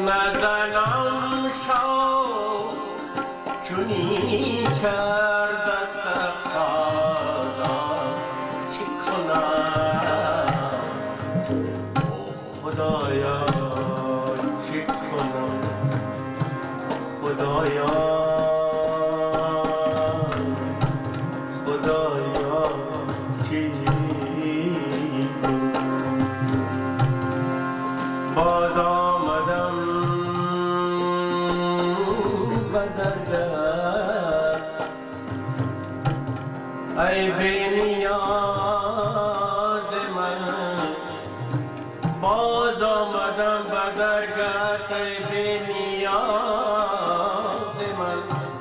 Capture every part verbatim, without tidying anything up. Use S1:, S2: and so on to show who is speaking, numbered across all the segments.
S1: نزنم شد چونی کردت تقاضا چی کنم او خدایا چی کنم خدایا خدایا چی باز آمدم به درگاه ای بی نیاز من باز آمدم به درگاه ای بی نیاز من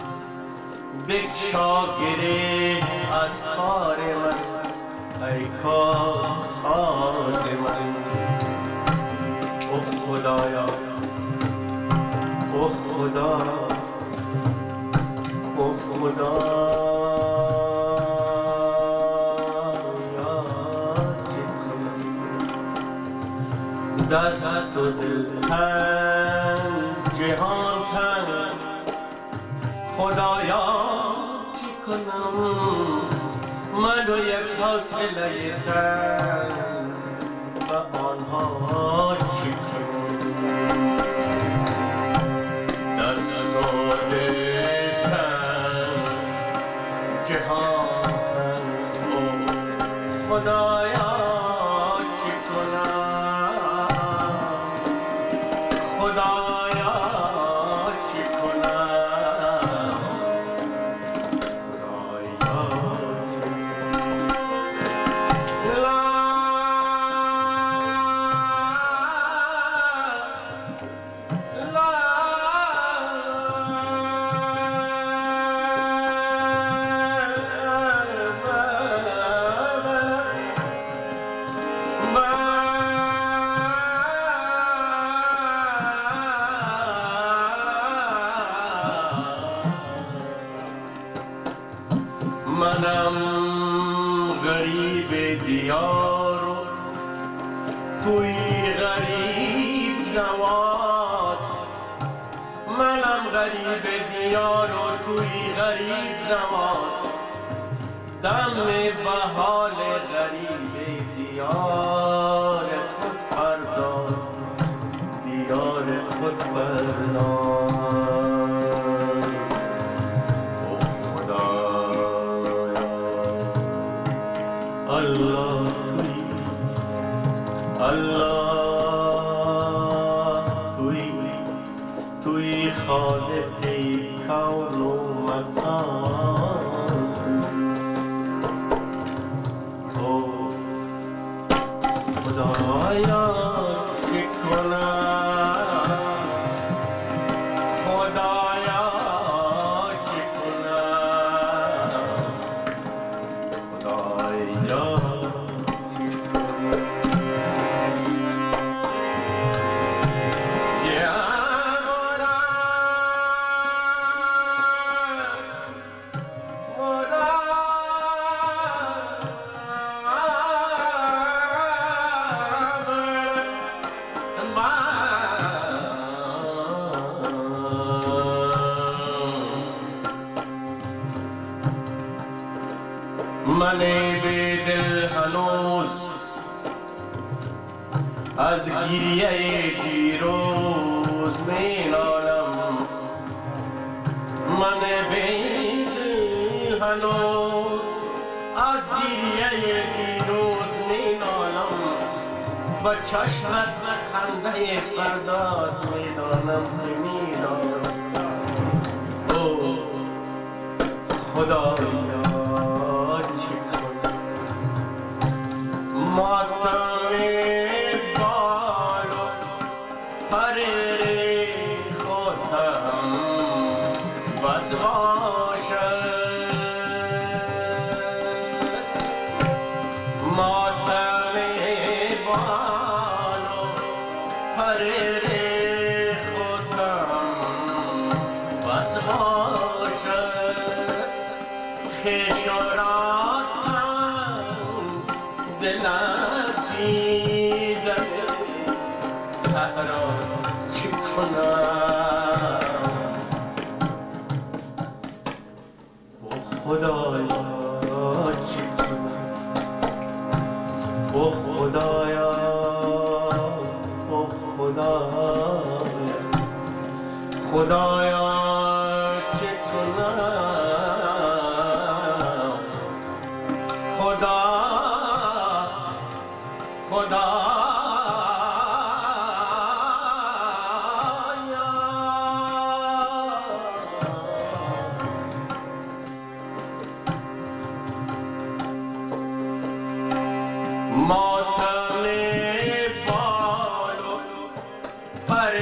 S1: بکشا گره از کار من ای کارساز من او خدایا او خدا او خدا دست و دل تن جهان تن خدایا چی کنم من و یک حاصله تن و آنها چی کنم دست و دل تن جهان تن او خدایا منم غریب دیار و توی غریب نواز منم غریب دیار و توی غریب نواز دم به حال غریب دیار خود پرداز دیار خود پرداز Allah tui, Allah tui, tui khaliq-e kaun o makan to khudaya ki kunam khudaya ki kunam khudaya من بی دل هنوز از گریه دیروز می نالم من بی دل هنوز از گریه دیروز می نالم با چشمت به خنده فرداز می دانم می دانم او خدایا ماتم بال و پر خودم بس باشد ماتم بال و پر خودم بس باشد خشاراتم دلم دیده صحرا چی کنم او خدایا چه کنم او خدایا او خدایا خدایا چه کنم خدا خدا ماتم بال و پر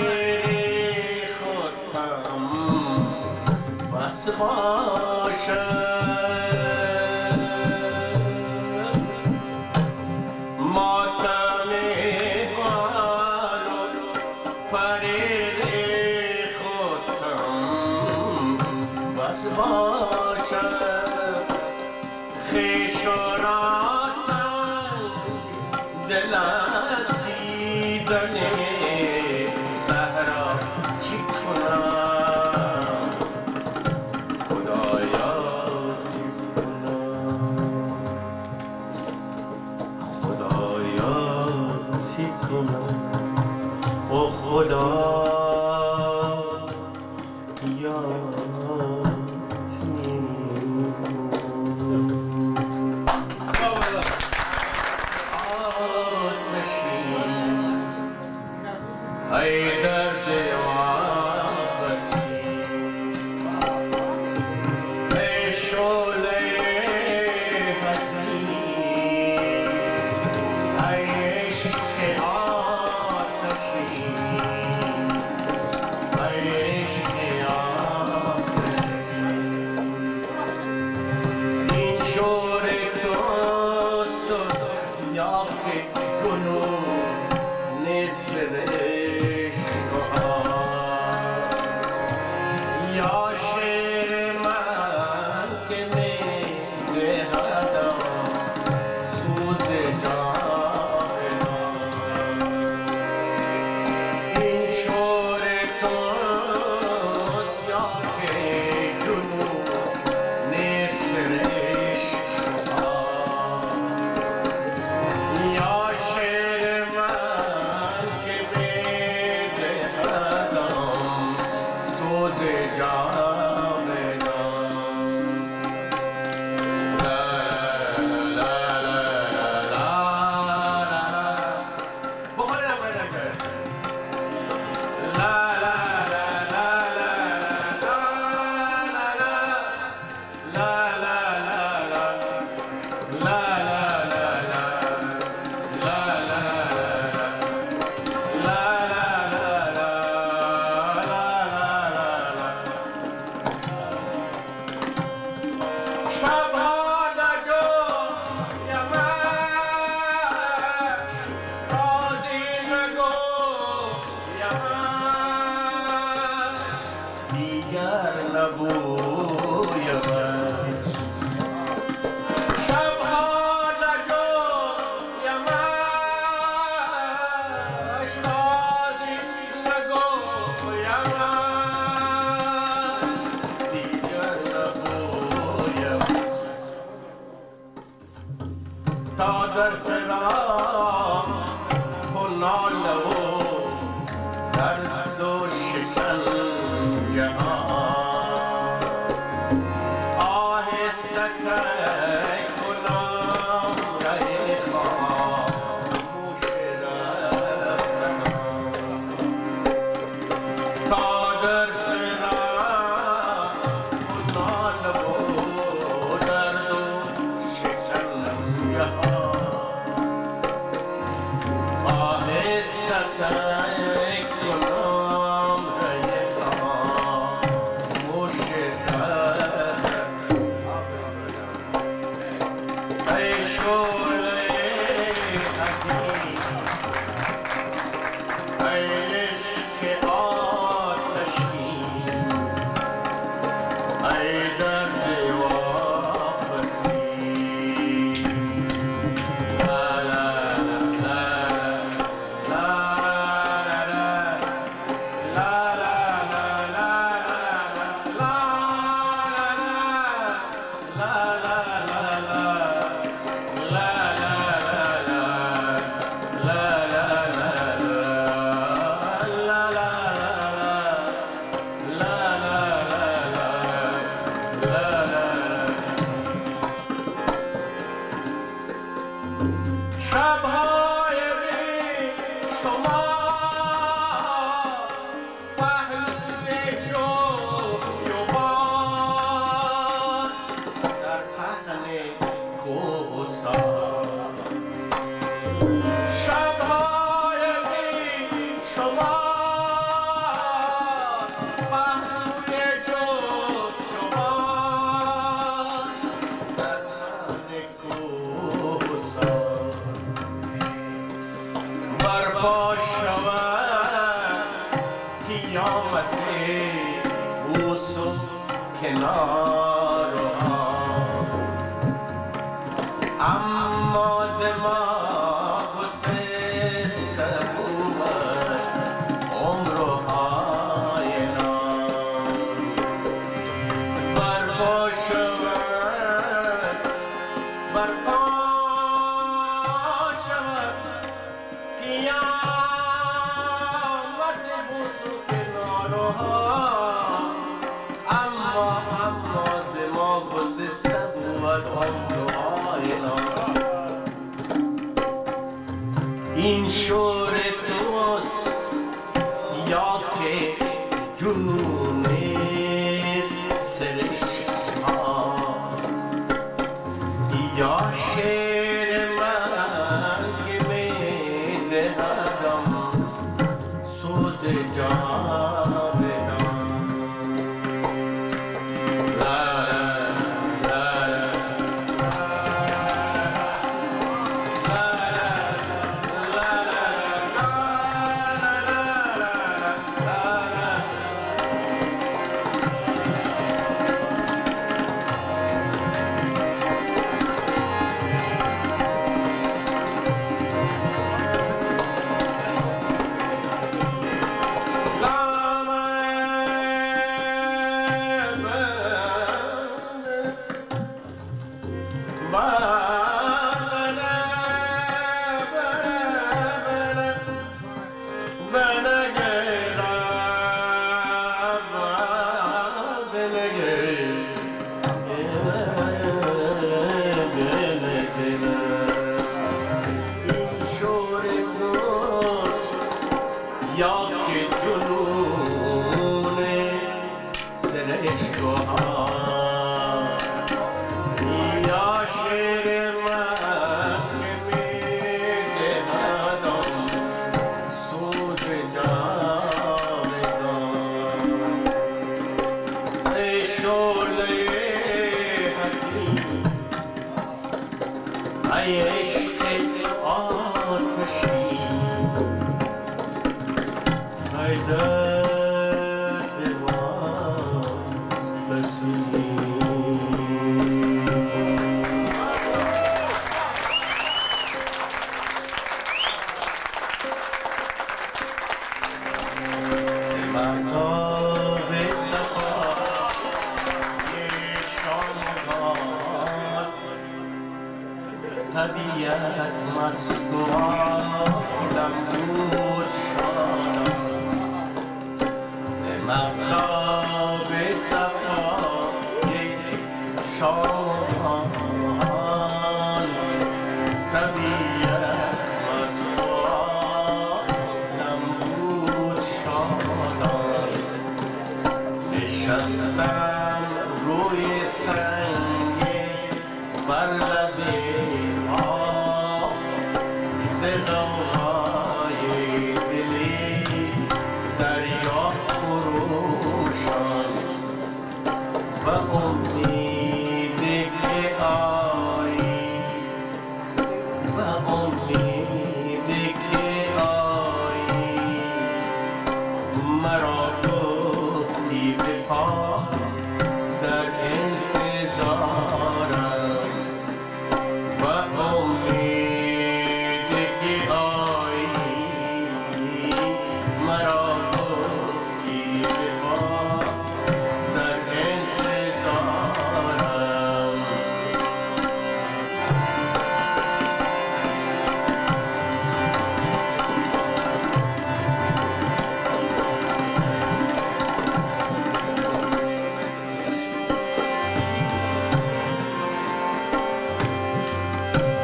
S1: خودم بس باشد ماتم بال و پر خودم بس باشد خویش را دلت دیدن صحرا چی کنم خدایا چی کنم خدایا چی کنم او خدا یا ای درد واپسی ای شعله حزین ای عشق آتشی ای عشق آتشی این شور توست یا که جنون نسره یا شیر من که می‌دهدم سوز جاودان این شور توست یا که جنون نسرش یا شیر من که می‌دهدم سوز جاودان دیگر نبویمش شبها نگویمش رازی نگویمش دیگر نبویمش تا در فراق کنال و درد و شکن آهسته کنم ره خاموش رفتنم تا در فراق کنال و درد و شکن آهسته کنم این شور دوست یا که جنون سرشها یا شعر من که می دهدم سوز جاودان طبیعت مست و عالم بود شادان ز مهتاب صفای شام طبیعت مست و عالم بود شادان نشستم روی سنگ بر لب غوغای دلی دریا فروشان و امید که آیی و امید که آیی مرا گفتی به پا در انتظارم و امید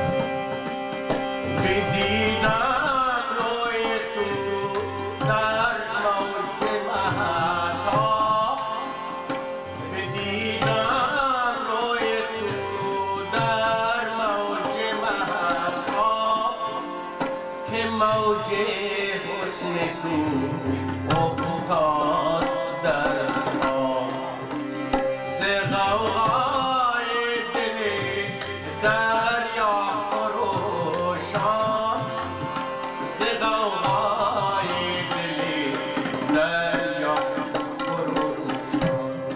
S2: That
S1: افتاد در آب ز غوغای دل دریا خروشان ز غوغای دل دریا خروشان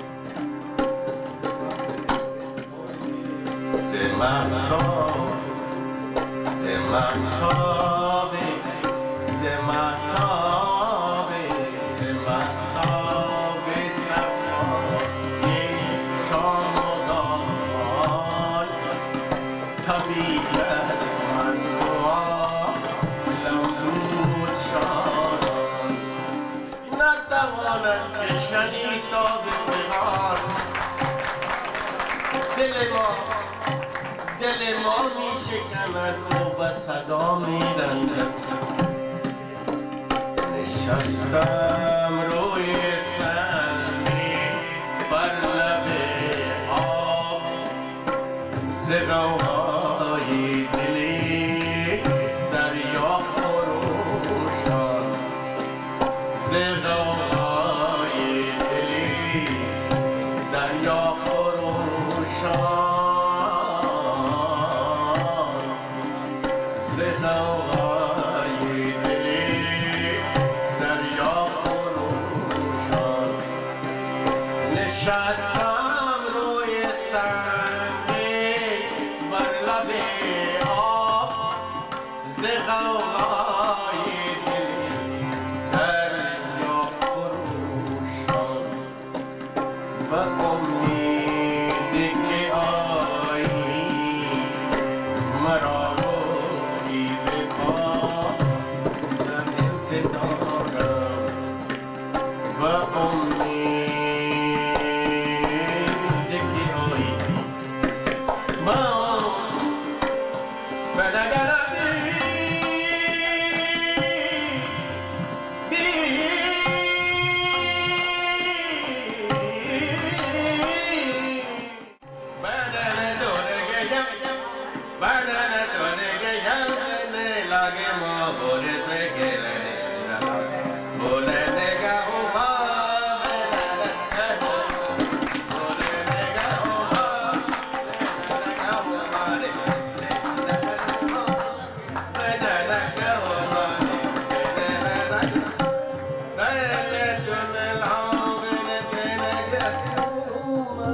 S1: ز مهتاب ز مهتاب ز مهتاب ز مهتاب صفای شام و دان طبیعت مسواد لمبود شان نتواند که شنید تاب پیغان دل ما دل ما می شکند و به صدا می رنجد نشستم روی سنگی بر لب آب ز غوغای دل دریا خروشان ز غوغای دل دریا خروشان ز غوغای دل دریا خروشان نشستم روی سنگی بر لب آب ز غوغای دل دریا خروشان و امیدی که آیی مرا گفتی به پا در انتظارم و امیدی که آیی ما بدگردی بی بدن دورگیم بدن دورگیم لگه ما بوده گله بوده نگه اوما بوده نگه اوما نگه اوما بده نگه اوما بده تون لام بده نگه اوما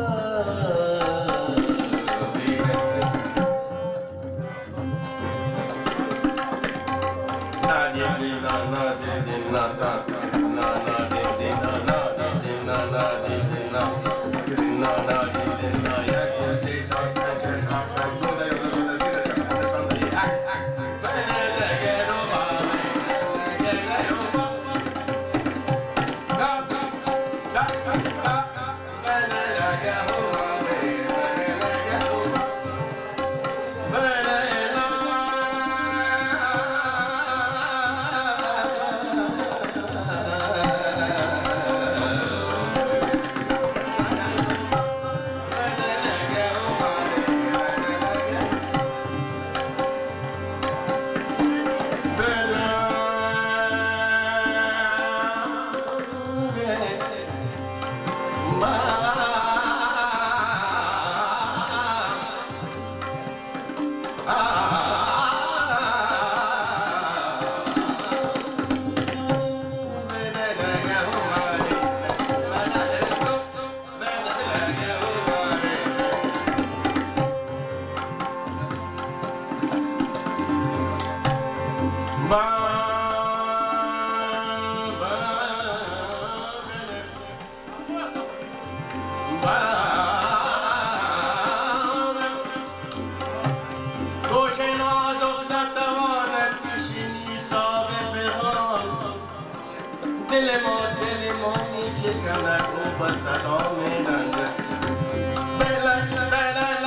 S1: دل ما دل ما میشه کنه او با صدا میرنده بلن بلن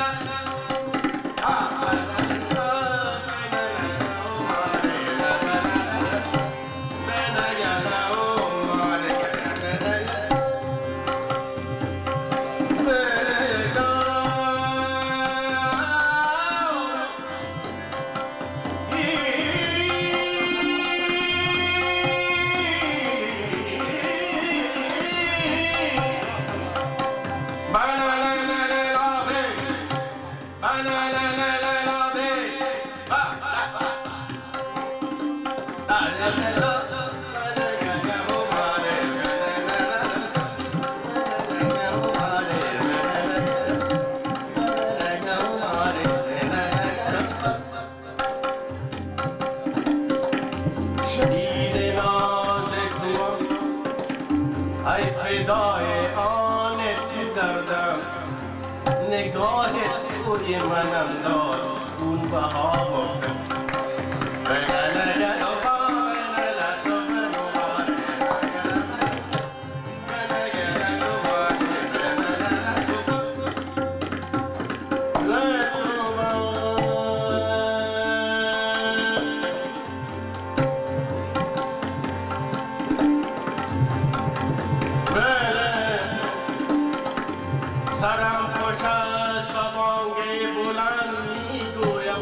S1: نگاه سوی من انداز خون بها گفته سرم خوش است و بانگ بلند میگویم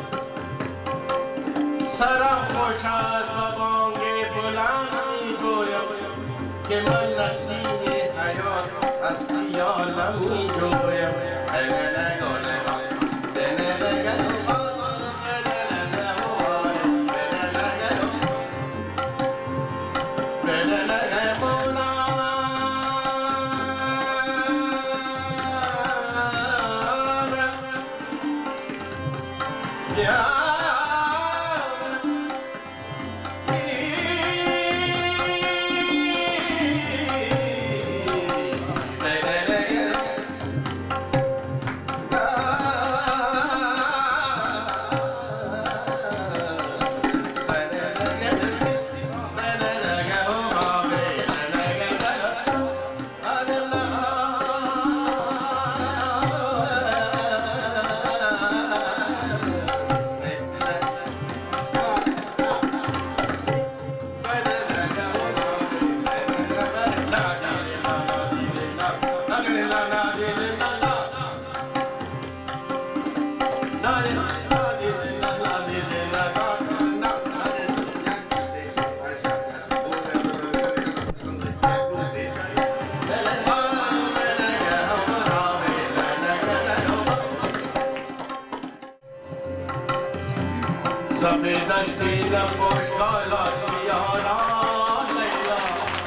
S1: سرم خوش است و بانگ بلند میگویم که من نسیم حیات از خیالم میجویم سفید دستی نپوش کالا سیانا لیلا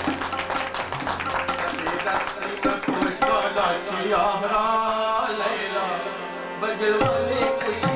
S1: سفید دستی نپوش کالا سیانا لیلا بجلوانی کش